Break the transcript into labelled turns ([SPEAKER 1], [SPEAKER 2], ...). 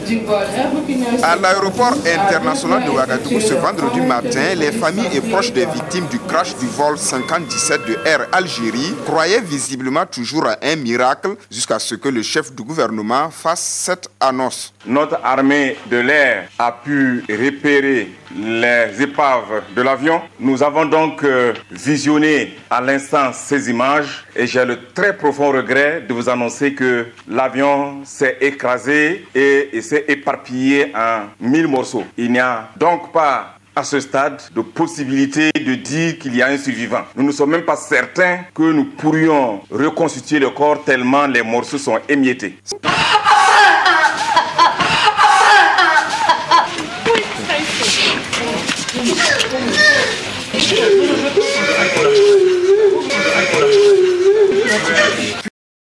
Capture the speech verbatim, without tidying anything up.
[SPEAKER 1] À l'aéroport international de Ouagadougou ce vendredi matin, les familles et proches des victimes du crash du vol cinquante dix-sept de Air Algérie croyaient visiblement toujours à un miracle jusqu'à ce que le chef du gouvernement fasse cette annonce.
[SPEAKER 2] Notre armée de l'air a pu repérer les épaves de l'avion. Nous avons donc euh, visionné à l'instant ces images et j'ai le très profond regret de vous annoncer que l'avion s'est écrasé et, et s'est éparpillé en mille morceaux. Il n'y a donc pas à ce stade de possibilité de dire qu'il y a un survivant. Nous ne sommes même pas certains que nous pourrions reconstituer le corps tellement les morceaux sont émiettés.
[SPEAKER 3] Yeah.